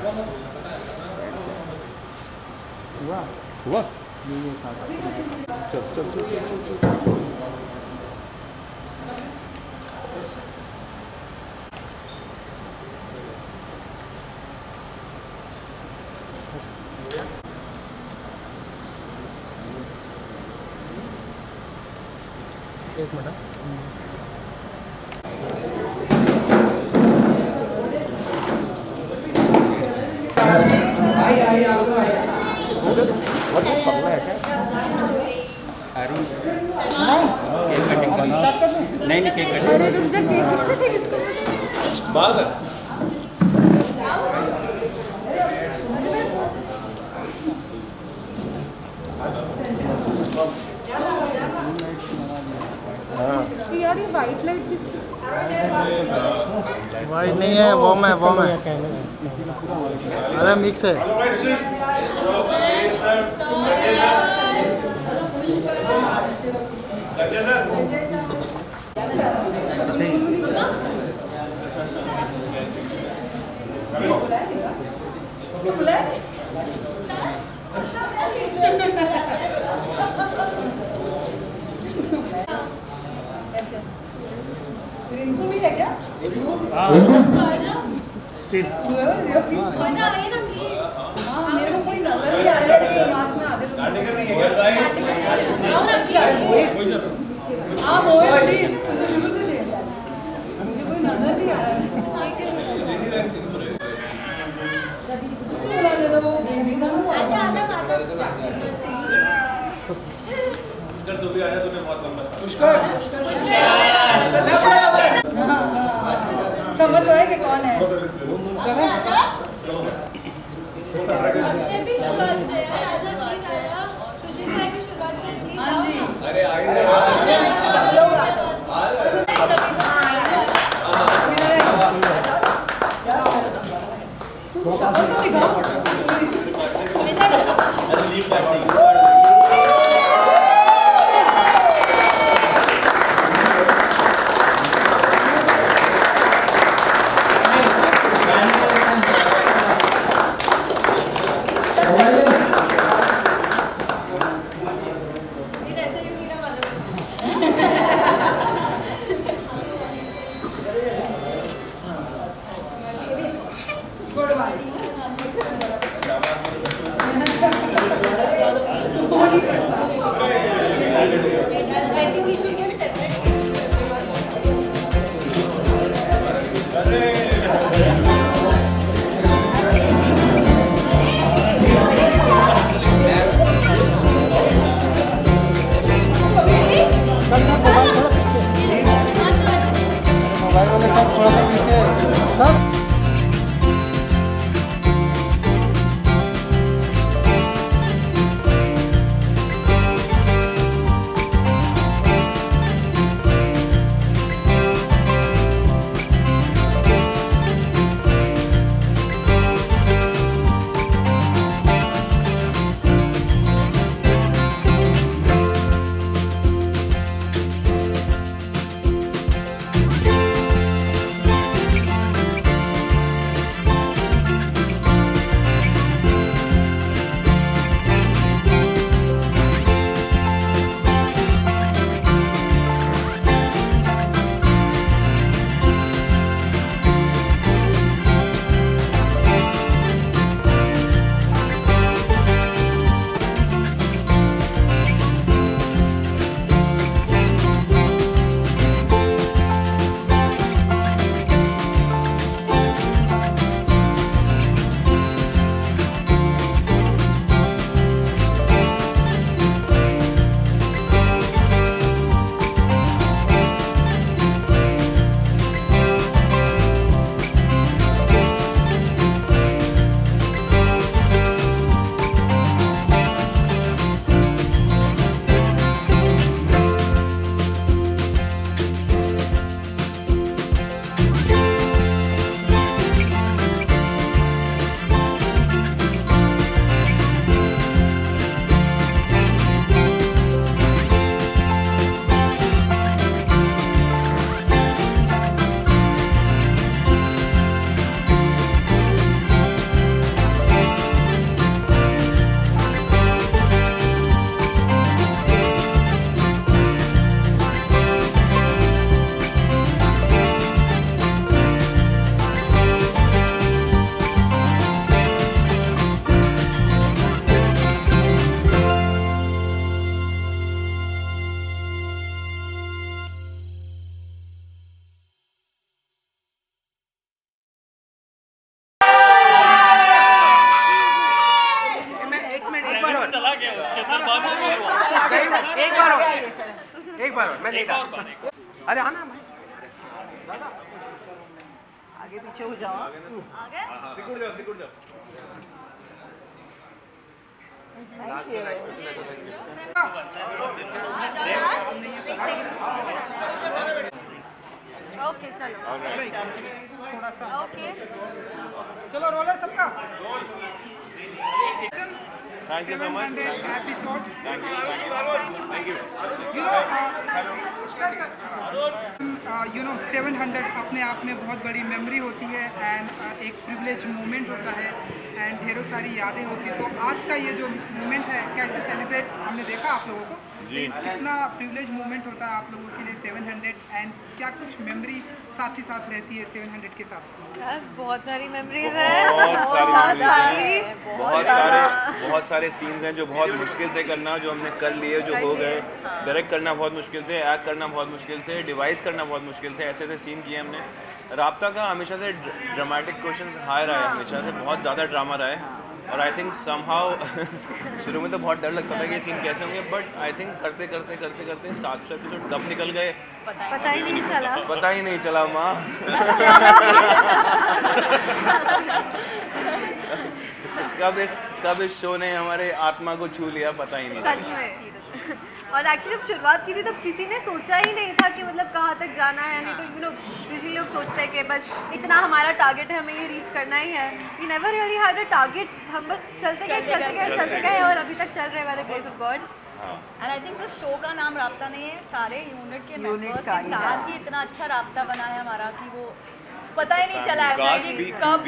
हुआ हुआ ये था। चल चल चल चल चल एक मिनट नहीं केक कटिंग। अरे रुक जा, केक बात यार ये वाइट लाइट किस वाइट नहीं है, वॉर्म है, वॉर्म है। अरे मिक्स है। रिंकू भी है क्या? मेरे को कोई नजर नहीं आ रहा है मास्क में आधे हाँ मोए प्लीज शुरू से ले मुझे कोई नजर नहीं आ रहा है। तू भी आया, तूने बहुत लंबा समझ तो है कि कौन है। अरे आई मोबाइल वाले सब थोड़ा सा पीछे सब चलेगा। अरे हाँ ना आगे पीछे हो जाओ। आगे सिकुड़ जाओ थैंक यू। ओके चलो ओके चलो रोलर सबका। Thank you so much episode thank you you know 700 अपने आप में बहुत बड़ी मेमोरी होती है एंड एक प्रिविलेज मोमेंट होता है एंड ढेरों सारी यादें होती है। तो आज का ये जो मोमेंट है कैसे सेलिब्रेट हमने देखा आप लोगों को जी। कितना प्रिविलेज मोमेंट होता है आप लोगों के लिए 700 एंड क्या कुछ मेमोरी साथ ही साथ रहती है 700 के साथ। यार बहुत सारी मेमोरीज है बहुत सारे सीन्स हैं जो बहुत मुश्किल थे करना, जो हमने कर लिए, जो हो गए। डायरेक्ट करना बहुत मुश्किल थे, एक्ट करना बहुत मुश्किल थे, डिवाइस करना बहुत मुश्किल थे। ऐसे ऐसे सीन किए हमने। राब्ता का हमेशा से ड्रामेटिक क्वेश्चन हाई रहा है, हमेशा से बहुत ज़्यादा ड्रामा रहा है। और आई थिंक समहाउ शुरू में तो बहुत डर लगता था कि ये सीन कैसे होंगे, बट आई थिंक करते करते करते करते 700 एपिसोड कब निकल गए पता ही नहीं चला माँ। कब इस शो ने हमारे आत्मा को छू लिया पता ही नहीं। सच में। और एक्चुअली जब शुरुआत की थी तब किसी ने सोचा ही नहीं था कि मतलब कहाँ तक जाना है। नहीं तो यूजुअली लोग सोचते हैं कि बस इतना हमारा टारगेट है, हमें ये रीच करना ही है। We never really had a target, हम बस चलते गए और अभी तक चल रहे हैं by the grace of God. And I think सिर्फ शो का नाम राब्ता नहीं है, सारे यूनिट के मेंबर्स के साथ ही इतना अच्छा राब्ता बना है हमारा कि वो पता ही नहीं चला एक्चुअली कब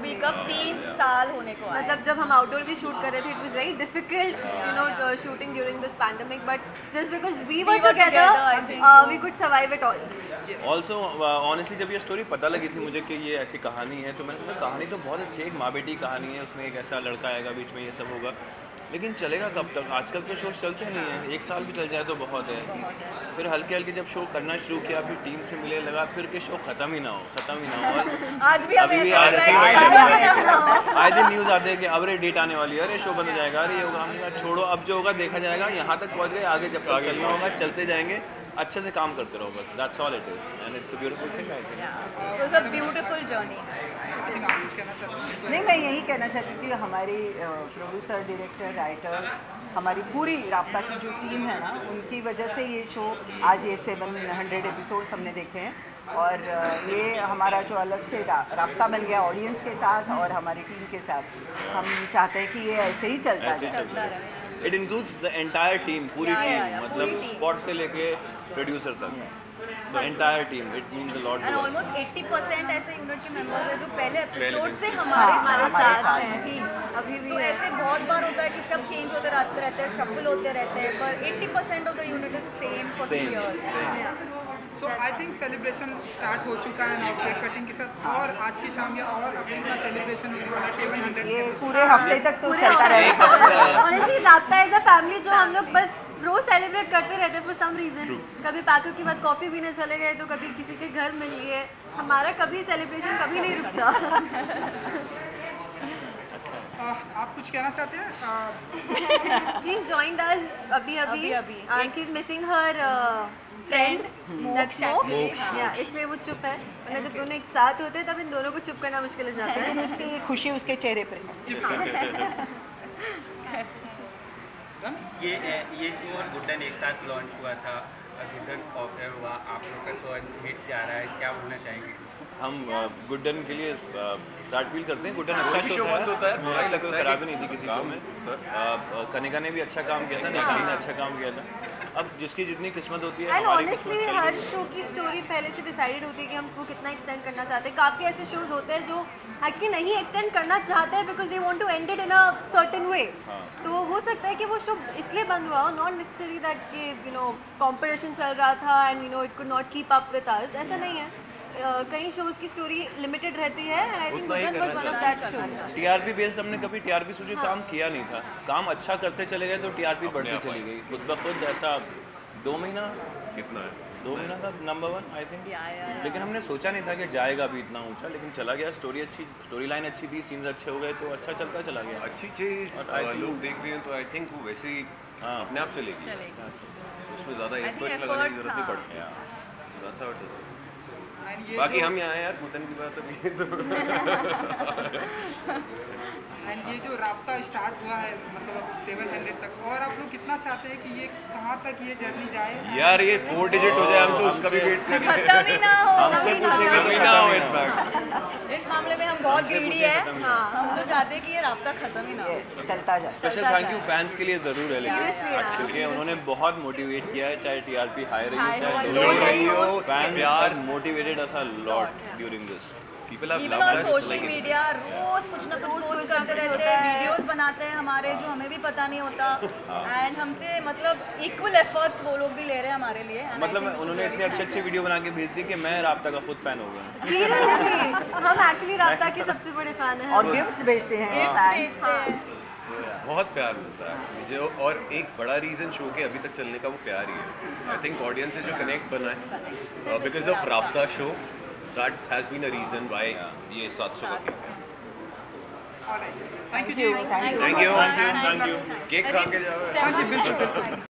3 साल होने को आए। मतलब जब हम आउटडोर भी शूट कर रहे थे, it was very difficult shooting during this pandemic, but just because we were together we could survive it all. Also honestly जब ये स्टोरी पता लगी थी मुझे कि ये ऐसी कहानी है, तो मैंने सोचा कहानी तो बहुत अच्छी है, एक माँ बेटी कहानी है, उसमें एक ऐसा लड़का आएगा, बीच में ये सब होगा, लेकिन चलेगा कब तक? आजकल के शो चलते नहीं हैं, 1 साल भी चल जाए तो बहुत है। फिर हल्के हल्के जब शो करना शुरू किया, फिर टीम से मिले, लगा फिर के शो ख़त्म ही ना हो। और आज भी अभी भी आज ऐसे आए दिन न्यूज़ आते हैं कि अब रे डेट आने वाली है, अरे शो बंद हो जाएगा, अरे ये होगा। हमने कहा छोड़ो, अब जो होगा देखा जाएगा। यहाँ तक पहुँच गए, आगे जब तक चलना होगा चलते जाएंगे, अच्छे से काम करते रहो बस। That's all it is and it's a beautiful thing I think. It was a beautiful journey. नहीं, मैं यही कहना चाहती हूँ कि हमारी प्रोड्यूसर, डायरेक्टर, राइटर, हमारी पूरी राब्ता की जो टीम है ना, उनकी वजह से ये शो आज ये 700 एपिसोड्स हमने देखे हैं। और ये हमारा जो अलग से राब्ता बन गया ऑडियंस के साथ और हमारी टीम के साथ। हम चाहते हैं कि ये ऐसे ही चलता रहे। It includes the entire team, पूरी टीम, मतलब स्पॉट से लेके प्रोड्यूसर तक, the entire team. It means a lot to us. Almost 80% ऐसे यूनिट के मेंबर्स हैं जो पहले एपिसोड से हमारे साथ हैं अभी भी। तो ऐसे बहुत बार होता है कि सब चेंज होते रहते हैं, शफल होते रहते हैं, पर 80% of the unit is same for 3 years. So I think celebration start हो चुका है नाउ केक कटिंग के साथ, और आज की शाम ये और अपनी का सेलिब्रेशन होने वाला है 700 ये पूरे हफ्ते तक तो चलता रहेगा। ऑनेस्टली राब्ता एज अ फैमिली जो हम लोग बस रोज सेलिब्रेट करते रहते हैं फॉर सम रीजन। कभी पैकों के बाद कॉफ़ी पीने चले गए, तो कभी किसी के घर मिल लिए। हमारा कभी सेलिब्रेशन कभी नहीं रुकता। आप कुछ कहना चाहते हैं? शी इज जॉइंड अस अभी and she is missing her friend Naksho, या इसलिए वो चुप है। वरना जब दोनों एक साथ होते हैं तब इन दोनों को चुप करना मुश्किल हो जाता है। लेकिन उसकी खुशी उसके चेहरे पर है। ये शो और गुड्डन एक साथ लॉन्च हुआ था, गुड्डन ऑफर हुआ, आप लोग का शो हिट जा रहा है, क्या बोलना चाहेंगे? हम गुड्डन के लिए स्टार्ट फील करते हैं। गुड्डन अच्छा शो था, उसमें ऐसा कोई खराबी नहीं थी किसी शो में। कनिका ने भी अच्छा काम किया था, निशान ने अच्छा काम किया था। अब जिसकी जितनी किस्मत होती है। एंड ऑनेस्टली हर शो की स्टोरी पहले से डिसाइडेड होती है कि हम वो कितना एक्सटेंड करना चाहते हैं। काफ़ी ऐसे शोज होते हैं जो एक्चुअली नहीं एक्सटेंड करना चाहते हैं because they want to end it in a certain way. तो हो सकता है कि वो शो इसलिए बंद हुआ, नॉट नेसेसरी दैट कि कंपटीशन चल रहा था and it could not keep up with us. ऐसा नहीं है। कई शोज की स्टोरी लिमिटेड रहती है and I think Guddan was one of that show. TRP based हमने कभी टीआरपी से काम किया नहीं था। काम अच्छा करते चले गए तो टीआरपी बढ़ती चली गई खुद ब खुद। ऐसा 2 महीना कितना है, 2 महीना था नंबर 1 आई थिंक। लेकिन हमने सोचा नहीं था कि जाएगा भी इतना ऊंचा, लेकिन चला गया। स्टोरी अच्छी, स्टोरी लाइन अच्छी थी, सीन्स अच्छे हो गए, तो अच्छा चलता चला गया। अच्छी चीज़ लोग देख रहे हैं तो आई थिंक वो वैसे ही अपने आप चलेगी। उसमें ज़्यादा एफर्ट्स लगाने की जरूरत नहीं पड़ती है। That's how it is. And ये बाकी जो- हम यहाँ हैं यार, घुटन की बात अभी है तो एंड ये जो राब्ता स्टार्ट हुआ है मतलब 700 तक, और आप लोग कितना चाहते हैं कि ये कहाँ तक ये जर्नी जाए? यार ये 4 डिजिट हो जाए, हम तो उसका भी वेट कर रहे हैं। खत्म ही ना हो। हमसे पूछेंगे तो ना हो खत्म ही ना इनफैक्ट। इस मामले में हम बहुत हमसे greedy पूछे है। खत्म ही ना हो। हम तो चाहते हैं कि ये राब्ता खत्म ही ना हो। Yes, चलता जाए। स्पेशल थैंक यू फैंस के लिए ज़रूर है, Seriously, यार। क्योंकि उन्होंने बहुत मोटिवेट किया है, चाहे टीआरपी हाई रही हो High चाहे हो, low low रही हो, हो, फैंस प्यार have motivated us a lot during this. People have Even loved on us social like media रोज कुछ ना कुछ रोज पोस्ट कुछ ना करते कुछ रहते होता हैं, है। वीडियोस बनाते हैं हमारे जो हमें भी पता नहीं होता, एंड हमसे मतलब इक्वल एफर्ट्स वो लोग भी ले रहे हैं हमारे लिए। and I मतलब think we should उन्होंने really इतनी अच्छी thank अच्छी वीडियो बना के भेज दी कि मैं राब्ता का खुद फैन हो गया। सीरियसली हम एक्चुअली राब्ता के सबसे बड़े फैन हैं। और गिफ्ट्स भेजते हैं Gifts fans। भेजते हैं। बहुत प्यार मिलता है एक्चुअली जो, और एक बड़ा रीज़न शो के अभी तक चलने का वो प्यार ही है। आई थिंक ऑडियंस से जो कनेक्ट बना है because of Rabta show, that has been a reason why ये 700 का Alright. Thank you Thank you, जी। thank you। Thank you Thank you. Cake खा के जाओ। हाँ जी बिल्कुल।